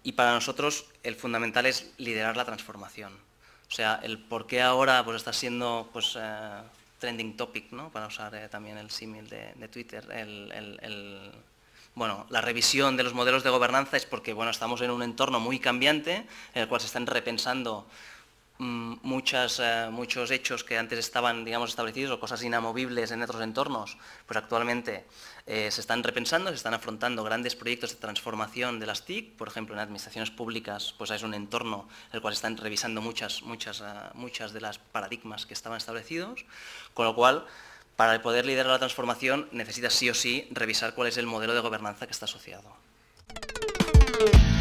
Y para nosotros el fundamental es liderar la transformación. O sea, el por qué ahora pues, está siendo pues, trending topic, ¿no? Para usar también el símil de Twitter, bueno, la revisión de los modelos de gobernanza es porque bueno, estamos en un entorno muy cambiante en el cual se están repensando muchos hechos que antes estaban, digamos, establecidos o cosas inamovibles en otros entornos, pues actualmente se están repensando, se están afrontando grandes proyectos de transformación de las TIC, por ejemplo, en administraciones públicas, pues es un entorno en el cual se están revisando muchas de las paradigmas que estaban establecidos, con lo cual, para poder liderar la transformación necesitas sí o sí revisar cuál es el modelo de gobernanza que está asociado.